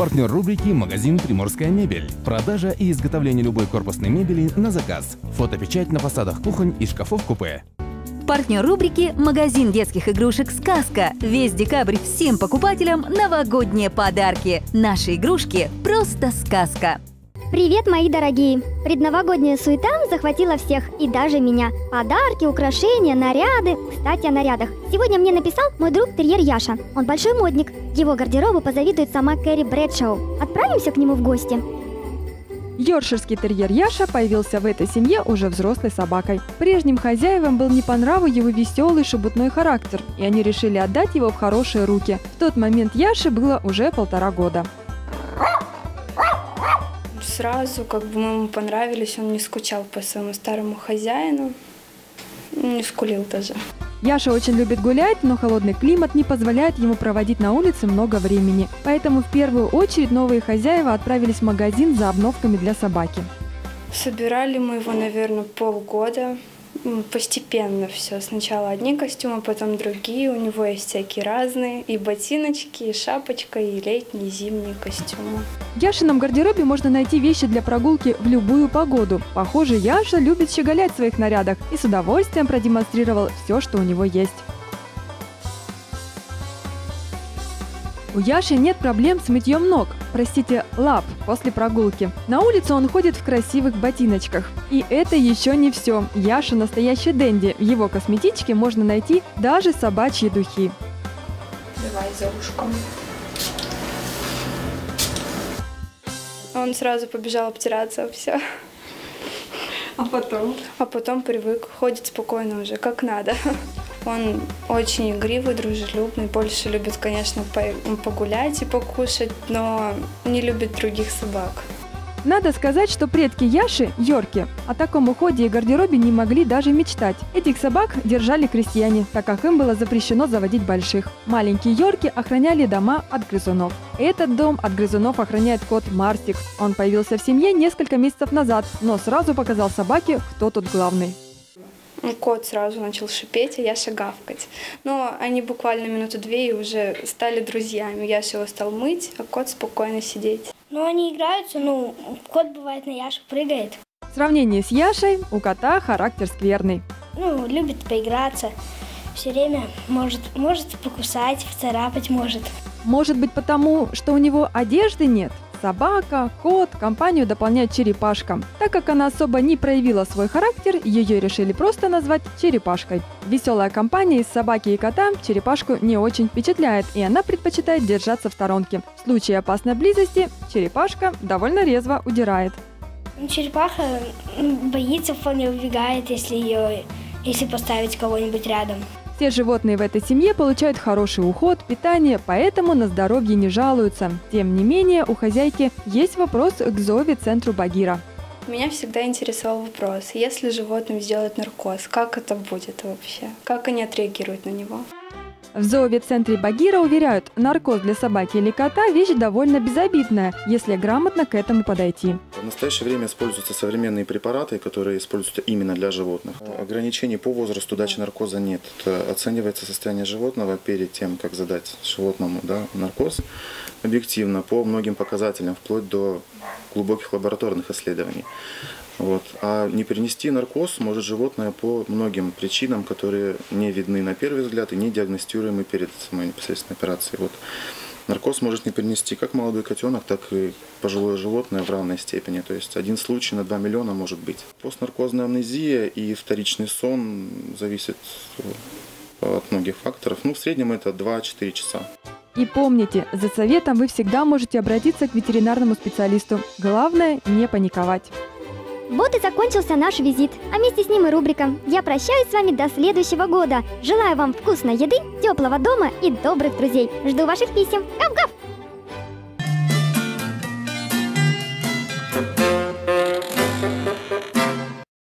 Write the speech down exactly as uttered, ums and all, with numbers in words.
Партнер рубрики «Магазин Приморская мебель». Продажа и изготовление любой корпусной мебели на заказ. Фотопечать на фасадах кухонь и шкафов-купе. Партнер рубрики «Магазин детских игрушек «Сказка». Весь декабрь всем покупателям новогодние подарки. Наши игрушки – просто сказка. Привет, мои дорогие! Предновогодняя суета захватила всех, и даже меня. Подарки, украшения, наряды. Кстати, о нарядах. Сегодня мне написал мой друг терьер Яша. Он большой модник. Его гардеробу позавидует сама Кэрри Брэдшоу. Отправимся к нему в гости. Йоркширский терьер Яша появился в этой семье уже взрослой собакой. Прежним хозяевам был не по нраву его веселый шебутной характер, и они решили отдать его в хорошие руки. В тот момент Яше было уже полтора года. Сразу как бы мы ему понравились, он не скучал по своему старому хозяину, не скулил даже. Яша очень любит гулять, но холодный климат не позволяет ему проводить на улице много времени. Поэтому в первую очередь новые хозяева отправились в магазин за обновками для собаки. Собирали мы его, наверное, полгода. Постепенно все. Сначала одни костюмы, потом другие. У него есть всякие разные. И ботиночки, и шапочка, и летние, и зимние костюмы. В Яшином гардеробе можно найти вещи для прогулки в любую погоду. Похоже, Яша любит щеголять в своих нарядах и с удовольствием продемонстрировал все, что у него есть. У Яши нет проблем с мытьем ног, простите, лап, после прогулки. На улице он ходит в красивых ботиночках. И это еще не все. Яша настоящий дэнди. В его косметичке можно найти даже собачьи духи. Давай за ушком. Он сразу побежал обтираться, все. А потом? А потом привык, ходит спокойно уже, как надо. Он очень игривый, дружелюбный, больше любит, конечно, погулять и покушать, но не любит других собак. Надо сказать, что предки Яши, йорки, о таком уходе и гардеробе не могли даже мечтать. Этих собак держали крестьяне, так как им было запрещено заводить больших. Маленькие йорки охраняли дома от грызунов. Этот дом от грызунов охраняет кот Марсик. Он появился в семье несколько месяцев назад, но сразу показал собаке, кто тут главный. Кот сразу начал шипеть, а Яша гавкать. Но они буквально минуту две и уже стали друзьями. Яша его стал мыть, а кот спокойно сидеть. Ну, они играются, ну, кот бывает на Яшу прыгает. В сравнении с Яшей у кота характер скверный. Ну, любит поиграться, все время может, может покусать, вцарапать может. Может быть потому, что у него одежды нет? Собака, кот, компанию дополняет черепашка. Так как она особо не проявила свой характер, ее решили просто назвать черепашкой. Веселая компания из собаки и кота черепашку не очень впечатляет, и она предпочитает держаться в сторонке. В случае опасной близости черепашка довольно резво удирает. Черепаха боится, вполне убегает, если ее, если поставить кого-нибудь рядом. Все животные в этой семье получают хороший уход, питание, поэтому на здоровье не жалуются. Тем не менее, у хозяйки есть вопрос к зооветцентру Багира. Меня всегда интересовал вопрос, если животным сделать наркоз, как это будет вообще? Как они отреагируют на него? В зооветцентре Багира уверяют, наркоз для собаки или кота – вещь довольно безобидная, если грамотно к этому подойти. В настоящее время используются современные препараты, которые используются именно для животных. Ограничений по возрасту дачи наркоза нет. Это оценивается состояние животного перед тем, как задать животному, да, наркоз, объективно по многим показателям, вплоть до глубоких лабораторных исследований. Вот. А не перенести наркоз может животное по многим причинам, которые не видны на первый взгляд и не диагностируемы перед самой непосредственной операцией. Вот. Наркоз может не перенести как молодой котенок, так и пожилое животное в равной степени. То есть один случай на два миллиона может быть. Постнаркозная амнезия и вторичный сон зависит от многих факторов. Ну, в среднем это два-четыре часа. И помните, за советом вы всегда можете обратиться к ветеринарному специалисту. Главное – не паниковать. Вот и закончился наш визит, а вместе с ним и рубрика. Я прощаюсь с вами до следующего года. Желаю вам вкусной еды, теплого дома и добрых друзей. Жду ваших писем. Гав-гав!